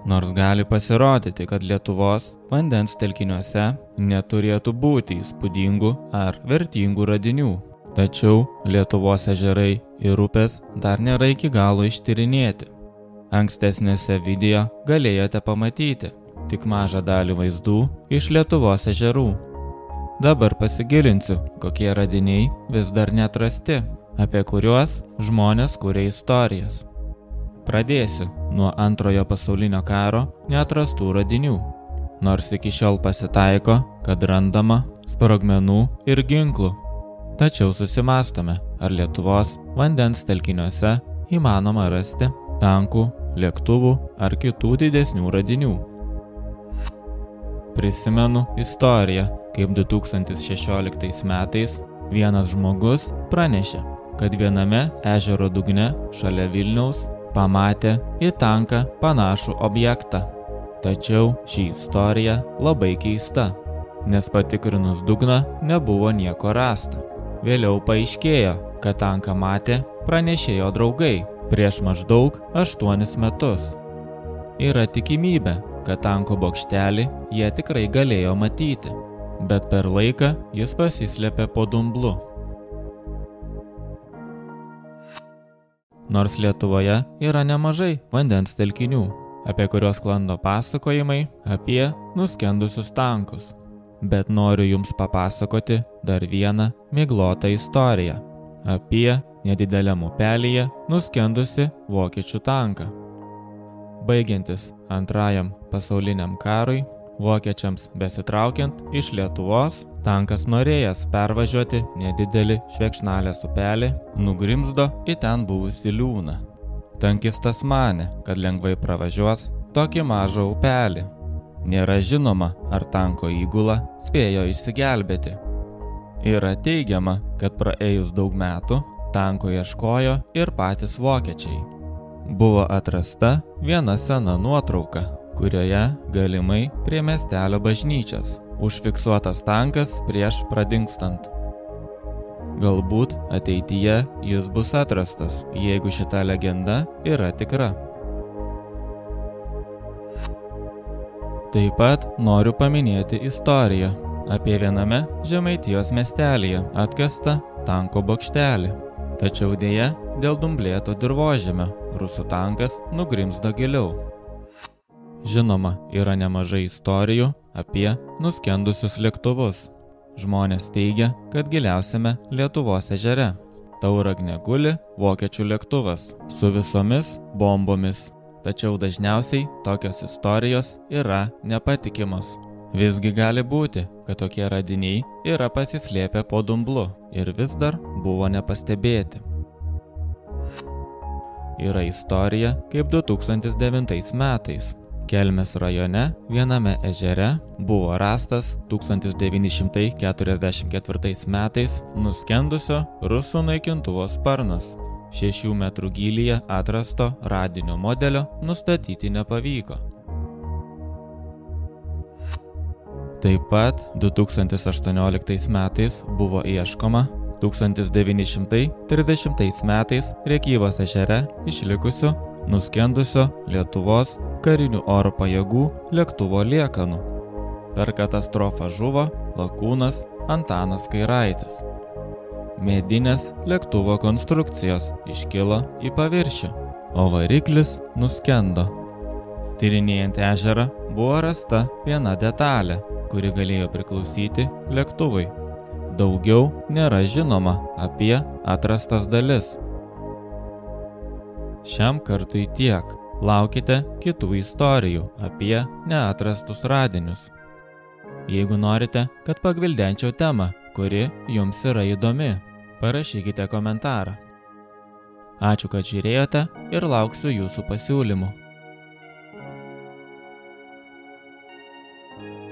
Nors gali pasirodyti, kad Lietuvos vandens telkiniuose neturėtų būti įspūdingų ar vertingų radinių. Tačiau Lietuvos ežerai ir upės dar nėra iki galo ištyrinėti. Ankstesnėse video galėjote pamatyti tik mažą dalį vaizdų iš Lietuvos ežerų. Dabar pasigilinsiu, kokie radiniai vis dar neatrasti, apie kuriuos žmonės kuria istorijas. Pradėsiu nuo Antrojo pasaulinio karo neatrastų radinių. Nors iki šiol pasitaiko, kad randama sprogmenų ir ginklų. Tačiau susimąstome, ar Lietuvos vandens telkiniuose įmanoma rasti tankų, lėktuvų ar kitų didesnių radinių. Prisimenu istoriją, kaip 2016 metais vienas žmogus pranešė, kad viename ežero dugne šalia Vilniaus pamatė į tanką panašų objektą. Tačiau ši istorija labai keista, nes patikrinus dugną nebuvo nieko rasta. Vėliau paaiškėjo, kad tanką matė pranešėjo draugai prieš maždaug 8 metus. Yra tikimybė, kad tanko bokštelį jie tikrai galėjo matyti, bet per laiką jis pasislėpė po dumblu. Nors Lietuvoje yra nemažai vandens telkinių, apie kuriuos sklando pasakojimai apie nuskendusius tankus. Bet noriu jums papasakoti dar vieną miglotą istoriją apie nedideliam upelyje nuskendusi vokiečių tanką. Baigiantis Antrajam pasauliniam karui, vokiečiams besitraukiant iš Lietuvos, tankas norėjęs pervažiuoti nedidelį Švėkšnalės upelį, nugrimzdo į ten buvusį liūną. Tankistas manė, kad lengvai pravažiuos tokį mažą upelį. Nėra žinoma, ar tanko įgula spėjo išsigelbėti. Yra teigiama, kad praėjus daug metų, tanko ieškojo ir patys vokiečiai. Buvo atrasta viena sena nuotrauka, kurioje galimai prie miestelio bažnyčios užfiksuotas tankas prieš pradingstant. Galbūt ateityje jis bus atrastas, jeigu šita legenda yra tikra. Taip pat noriu paminėti istoriją apie viename Žemaitijos miestelyje atkastą tanko bokštelį. Tačiau dėja, dėl dumblėto dirvožemio rusų tankas nugrimzdo giliau. Žinoma, yra nemažai istorijų apie nuskendusius lėktuvus. Žmonės teigia, kad giliausiame Lietuvos ežere Tauragne guli vokiečių lėktuvas su visomis bombomis. Tačiau dažniausiai tokios istorijos yra nepatikimos. Visgi gali būti, kad tokie radiniai yra pasislėpę po dumblu ir vis dar buvo nepastebėti. Yra istorija, kaip 2009 metais Kelmės rajone viename ežere buvo rastas 1944 metais nuskendusio rusų naikintuvo sparnas. 6 metrų gylyje atrasto radinio modelio nustatyti nepavyko. Taip pat 2018 metais buvo ieškoma 1930 metais Rėkyvos ežere išlikusių nuskendusio Lietuvos karinių oro pajėgų lėktuvo liekanų. Per katastrofą žuvo lakūnas Antanas Kairaitis. Medinės lėktuvo konstrukcijos iškilo į paviršių, o variklis nuskendo. Tyrinėjant ežerą buvo rasta viena detalė, kuri galėjo priklausyti lėktuvui. Daugiau nėra žinoma apie atrastas dalis. Šiam kartui tiek. Laukite kitų istorijų apie neatrastus radinius. Jeigu norite, kad pagvildenčiau temą, kuri jums yra įdomi, parašykite komentarą. Ačiū, kad žiūrėjote ir lauksiu jūsų pasiūlymų.